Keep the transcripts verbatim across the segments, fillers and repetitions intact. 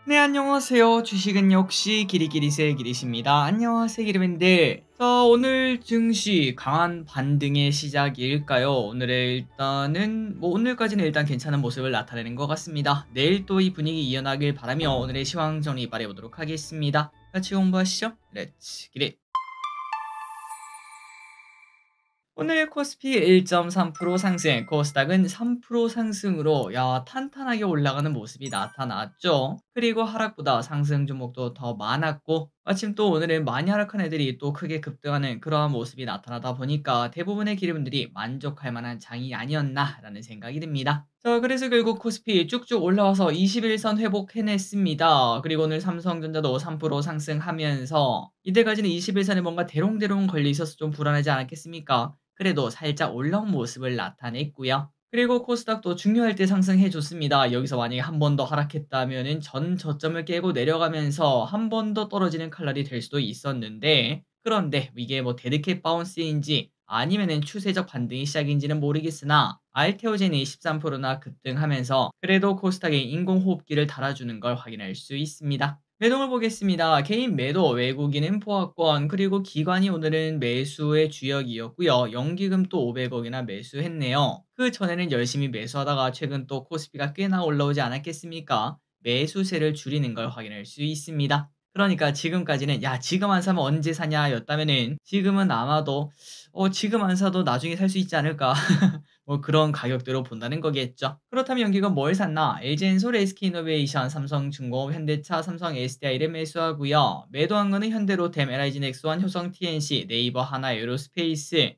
네, 안녕하세요. 주식은 역시 기리기리세 기리십니다. 안녕하세요, 기리맨들. 자, 오늘 증시 강한 반등의 시작일까요? 오늘의 일단은 뭐 오늘까지는 일단 괜찮은 모습을 나타내는 것 같습니다. 내일 또 이 분위기 이어나길 바라며 오늘의 시황 정리 말해보도록 하겠습니다. 같이 공부하시죠. 렛츠 기릿. 오늘 코스피 일 점 삼 퍼센트 상승, 코스닥은 삼 퍼센트 상승으로 야 탄탄하게 올라가는 모습이 나타났죠. 그리고 하락보다 상승 종목도 더 많았고 마침 또 오늘은 많이 하락한 애들이 또 크게 급등하는 그러한 모습이 나타나다 보니까 대부분의 기름분들이 만족할 만한 장이 아니었나라는 생각이 듭니다. 자, 그래서 결국 코스피 쭉쭉 올라와서 이십 일선 회복해냈습니다. 그리고 오늘 삼성전자도 삼 퍼센트 상승하면서 이때까지는 이십 일선에 뭔가 대롱대롱 걸려 있어서 좀 불안하지 않았겠습니까? 그래도 살짝 올라온 모습을 나타냈고요. 그리고 코스닥도 중요할 때 상승해 줬습니다. 여기서 만약에 한 번 더 하락했다면은 전 저점을 깨고 내려가면서 한 번 더 떨어지는 칼날이 될 수도 있었는데, 그런데 이게 뭐 데드캣 바운스인지 아니면은 추세적 반등이 시작인지는 모르겠으나 알테오젠이 십삼 퍼센트나 급등하면서 그래도 코스닥에 인공호흡기를 달아주는 걸 확인할 수 있습니다. 매동을 보겠습니다. 개인 매도, 외국인은 포화권, 그리고 기관이 오늘은 매수의 주역이었고요. 연기금 또 오백억이나 매수했네요. 그 전에는 열심히 매수하다가 최근 또 코스피가 꽤나 올라오지 않았겠습니까? 매수세를 줄이는 걸 확인할 수 있습니다. 그러니까 지금까지는 야 지금 안 사면 언제 사냐 였다면은 지금은 아마도 어 지금 안 사도 나중에 살 수 있지 않을까 뭐 그런 가격대로 본다는 거겠죠. 그렇다면 연기가 뭘 샀나? 엘지엔솔, 에스케이이노베이션, 삼성중공업, 현대차, 삼성 에스디아이를 매수하고요. 매도한 거는 현대로템, 엘아이지넥스원, 효성 티엔씨, 네이버, 하나, 에어로스페이스,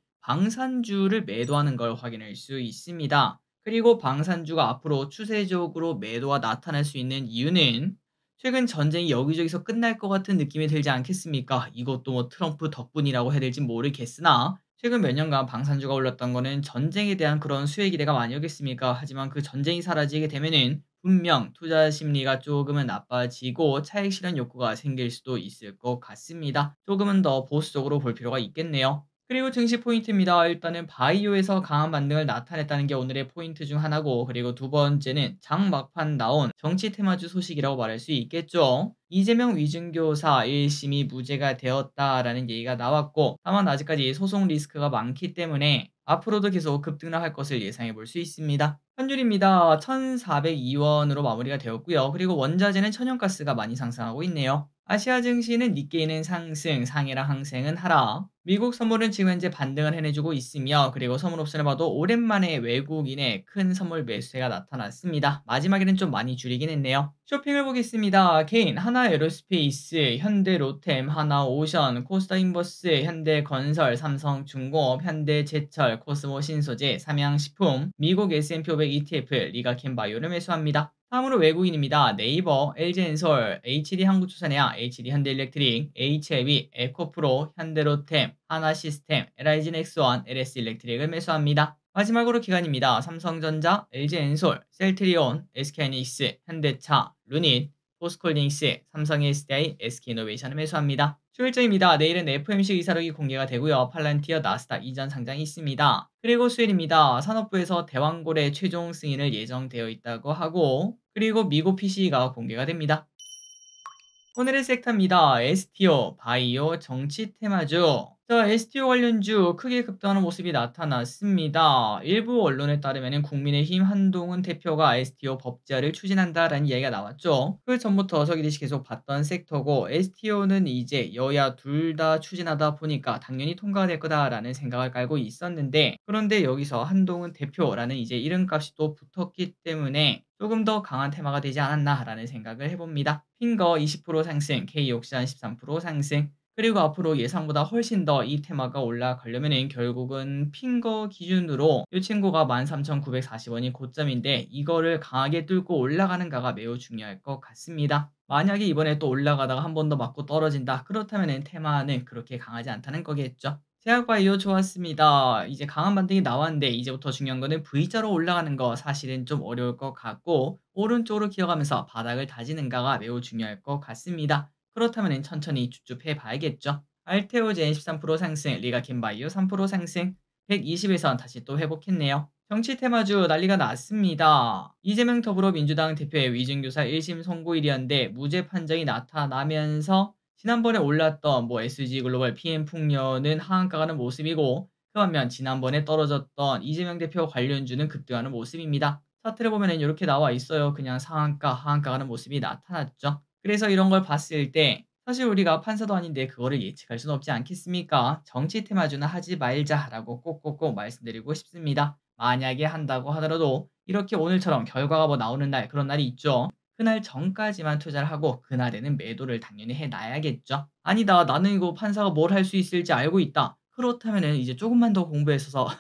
방산주를 매도하는 걸 확인할 수 있습니다. 그리고 방산주가 앞으로 추세적으로 매도가 나타날 수 있는 이유는 최근 전쟁이 여기저기서 끝날 것 같은 느낌이 들지 않겠습니까? 이것도 뭐 트럼프 덕분이라고 해야 될지 모르겠으나 최근 몇 년간 방산주가 올랐던 거는 전쟁에 대한 그런 수혜 기대가 아니었겠습니까? 하지만 그 전쟁이 사라지게 되면은 분명 투자 심리가 조금은 나빠지고 차익 실현 욕구가 생길 수도 있을 것 같습니다. 조금은 더 보수적으로 볼 필요가 있겠네요. 그리고 증시 포인트입니다. 일단은 바이오에서 강한 반등을 나타냈다는 게 오늘의 포인트 중 하나고, 그리고 두 번째는 장 막판 나온 정치 테마주 소식이라고 말할 수 있겠죠. 이재명 위증교사 일 심이 무죄가 되었다라는 얘기가 나왔고, 다만 아직까지 소송 리스크가 많기 때문에 앞으로도 계속 급등할 것을 예상해 볼 수 있습니다. 환율입니다. 천사백이 원으로 마무리가 되었고요. 그리고 원자재는 천연가스가 많이 상승하고 있네요. 아시아 증시는 니케이는 상승, 상해랑 항생은 하락. 미국 선물은 지금 현재 반등을 해내주고 있으며, 그리고 선물 옵션을 봐도 오랜만에 외국인의 큰 선물 매수세가 나타났습니다. 마지막에는 좀 많이 줄이긴 했네요. 쇼핑을 보겠습니다. 개인, 하나 에어로스페이스, 현대로템, 하나오션, 코스닥인버스, 현대건설, 삼성중공업, 현대제철, 코스모신소재, 삼양식품, 미국 에스앤피 오백 이티에프, 리가캔바이오를 매수합니다. 다음으로 외국인입니다. 네이버, 엘지엔솔, 에이치디한국투자내야, 에이치디현대일렉트릭, 에이치아이비, 에코프로, 현대로템, 하나시스템, 엘아이지넥스원, 엘에스일렉트릭을 매수합니다. 마지막으로 기관입니다. 삼성전자, 엘지엔솔, 셀트리온, 에스케이하이닉스, 현대차, 루닛, 포스코홀딩스, 삼성에스디아이, 에스케이이노베이션을 매수합니다. 수요일장입니다. 내일은 에프오엠씨 의사록이 공개가 되고요. 팔란티어, 나스닥 이전 상장이 있습니다. 그리고 수요일입니다. 산업부에서 대왕고래 최종 승인을 예정되어 있다고 하고, 그리고 미국 피씨이가 공개가 됩니다. 오늘의 섹터입니다. 에스티오, 바이오, 정치 테마주. 자, 에스티오 관련주 크게 급등하는 모습이 나타났습니다. 일부 언론에 따르면 국민의힘 한동훈 대표가 에스티오 법제화를 추진한다라는 이야기가 나왔죠. 그 전부터 저기듯이 계속 봤던 섹터고, 에스티오는 이제 여야 둘 다 추진하다 보니까 당연히 통과가 될 거다라는 생각을 깔고 있었는데, 그런데 여기서 한동훈 대표라는 이제 이름값이 또 붙었기 때문에 조금 더 강한 테마가 되지 않았나라는 생각을 해봅니다. 핑거 이십 퍼센트 상승, K옥션 십삼 퍼센트 상승, 그리고 앞으로 예상보다 훨씬 더 이 테마가 올라가려면은 결국은 핑거 기준으로 이 친구가 만 삼천구백사십 원이 고점인데 이거를 강하게 뚫고 올라가는가가 매우 중요할 것 같습니다. 만약에 이번에 또 올라가다가 한 번 더 맞고 떨어진다. 그렇다면은 테마는 그렇게 강하지 않다는 거겠죠. 제약바이오 좋았습니다. 이제 강한 반등이 나왔는데 이제부터 중요한 거는 V자로 올라가는 거 사실은 좀 어려울 것 같고, 오른쪽으로 기어가면서 바닥을 다지는가가 매우 중요할 것 같습니다. 그렇다면 천천히 쭈쭈해 봐야겠죠. 알테오젠 십삼 퍼센트 상승, 리가킨바이오 삼 퍼센트 상승, 백이십 일선 다시 또 회복했네요. 정치 테마주 난리가 났습니다. 이재명 더불어민주당 대표의 위증교사 일 심 선고일이었는데 무죄 판정이 나타나면서 지난번에 올랐던 뭐 에스지글로벌 피엠풍려는 하한가 가는 모습이고, 그 반면 지난번에 떨어졌던 이재명 대표 관련주는 급등하는 모습입니다. 차트를 보면은 이렇게 나와 있어요. 그냥 상한가, 하한가 가는 모습이 나타났죠. 그래서 이런 걸 봤을 때 사실 우리가 판사도 아닌데 그거를 예측할 수는 없지 않겠습니까? 정치 테마주는 하지 말자라고 꼭꼭꼭 말씀드리고 싶습니다. 만약에 한다고 하더라도 이렇게 오늘처럼 결과가 뭐 나오는 날, 그런 날이 있죠. 그날 전까지만 투자를 하고 그날에는 매도를 당연히 해놔야겠죠. 아니다, 나는 이거 판사가 뭘 할 수 있을지 알고 있다. 그렇다면은 이제 조금만 더 공부해서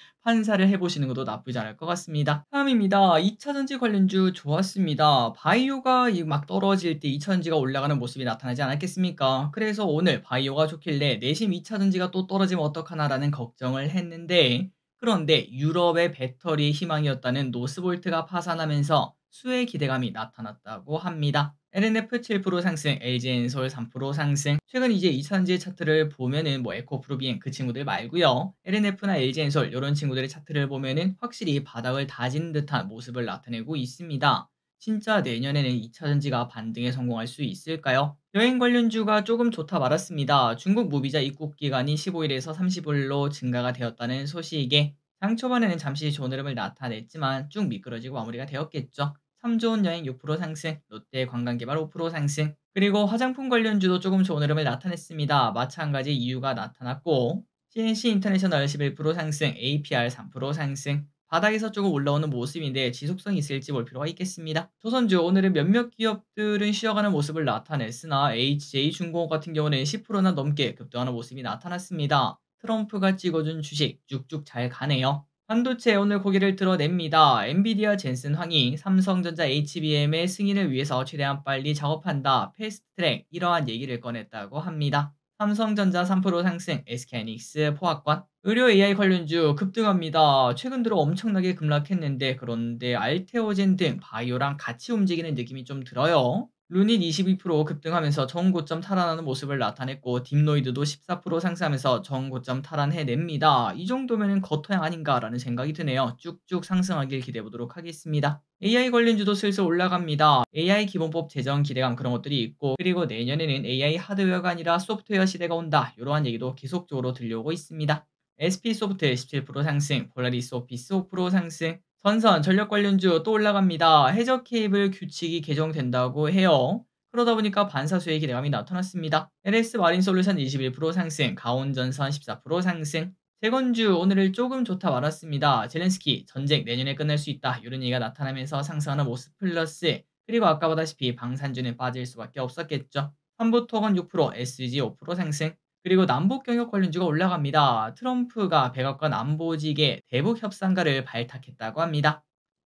판사를 해보시는 것도 나쁘지 않을 것 같습니다. 다음입니다. 이 차 전지 관련주 좋았습니다. 바이오가 막 떨어질 때 이 차 전지가 올라가는 모습이 나타나지 않았겠습니까? 그래서 오늘 바이오가 좋길래 내심 이 차 전지가 또 떨어지면 어떡하나라는 걱정을 했는데, 그런데 유럽의 배터리 희망이었다는 노스볼트가 파산하면서 수혜 기대감이 나타났다고 합니다. 엘엔에프 칠 퍼센트 상승, 엘지엔솔 삼 퍼센트 상승. 최근 이제 이 차 전지의 차트를 보면은 뭐 에코프로비엔 그 친구들 말고요, 엘엔에프나 엘지엔솔 이런 친구들의 차트를 보면은 확실히 바닥을 다진 듯한 모습을 나타내고 있습니다. 진짜 내년에는 이 차 전지가 반등에 성공할 수 있을까요? 여행 관련주가 조금 좋다 말았습니다. 중국 무비자 입국 기간이 십오 일에서 삼십 일로 증가가 되었다는 소식에 장 초반에는 잠시 좋은 흐름을 나타냈지만 쭉 미끄러지고 마무리가 되었겠죠. 참 좋은 여행 육 퍼센트 상승, 롯데 관광개발 오 퍼센트 상승, 그리고 화장품 관련주도 조금 좋은 흐름을 나타냈습니다. 마찬가지 이유가 나타났고, 씨엔씨 인터내셔널 십일 퍼센트 상승, 에이피알 삼 퍼센트 상승. 바닥에서 조금 올라오는 모습인데 지속성이 있을지 볼 필요가 있겠습니다. 조선주 오늘은 몇몇 기업들은 쉬어가는 모습을 나타냈으나 에이치제이중공업 같은 경우는 십 퍼센트나 넘게 급등하는 모습이 나타났습니다. 트럼프가 찍어준 주식 쭉쭉 잘 가네요. 반도체 오늘 고개를 드러냅니다. 엔비디아 젠슨 황이 삼성전자 에이치비엠의 승인을 위해서 최대한 빨리 작업한다, 패스트트랙, 이러한 얘기를 꺼냈다고 합니다. 삼성전자 삼 퍼센트 상승, 에스케이하이닉스 포화권. 의료 에이아이 관련주 급등합니다. 최근 들어 엄청나게 급락했는데, 그런데 알테오젠 등 바이오랑 같이 움직이는 느낌이 좀 들어요. 루닛 이십이 퍼센트 급등하면서 정고점 탈환하는 모습을 나타냈고, 딥노이드도 십사 퍼센트 상승하면서 정고점 탈환해냅니다. 이 정도면은 겉토양 아닌가라는 생각이 드네요. 쭉쭉 상승하길 기대해보도록 하겠습니다. 에이아이 관련주도 슬슬 올라갑니다. 에이아이 기본법 제정 기대감 그런 것들이 있고, 그리고 내년에는 에이아이 하드웨어가 아니라 소프트웨어 시대가 온다, 이러한 얘기도 계속적으로 들려오고 있습니다. 에스피소프트 십칠 퍼센트 상승, 폴라리스 오피스 오 퍼센트 상승. 전선, 전력 관련주 또 올라갑니다. 해저 케이블 규칙이 개정된다고 해요. 그러다 보니까 반사수의 기대감이 나타났습니다. 엘에스 마린솔루션 이십일 퍼센트 상승, 가온전선 십사 퍼센트 상승. 재건주 오늘을 조금 좋다 말았습니다. 젤렌스키 전쟁 내년에 끝날 수 있다, 이런 얘기가 나타나면서 상승하는 모습 플러스, 그리고 아까 보다시피 방산주는 빠질 수밖에 없었겠죠. 삼부토건 육 퍼센트, 에스지 오 퍼센트 상승. 그리고 남북 경협 관련주가 올라갑니다. 트럼프가 백악관 안보직에 대북 협상가를 발탁했다고 합니다.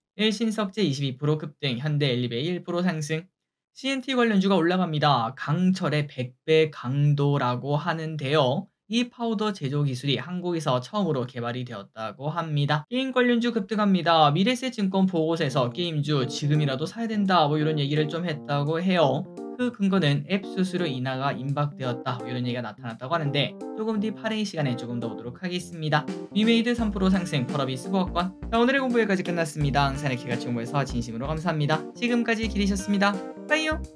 일신석재 이십이 퍼센트 급등, 현대엘리베이 일 퍼센트 상승. 씨엔티 관련주가 올라갑니다. 강철의 백 배 강도라고 하는데요, 이 파우더 제조 기술이 한국에서 처음으로 개발이 되었다고 합니다. 게임 관련주 급등합니다. 미래세증권 보고서에서 게임주 지금이라도 사야 된다, 뭐 이런 얘기를 좀 했다고 해요. 그 근거는 앱 수수료 인하가 임박되었다, 뭐 이런 얘기가 나타났다고 하는데, 조금 뒤 팔 에이 시간에 조금 더 오도록 하겠습니다. 위메이드 삼 퍼센트 상승, 펄어비스 보합권. 자, 오늘의 공부 여기까지 끝났습니다. 항산의 키같이 공부해서 진심으로 감사합니다. 지금까지 길이셨습니다. 빠이요.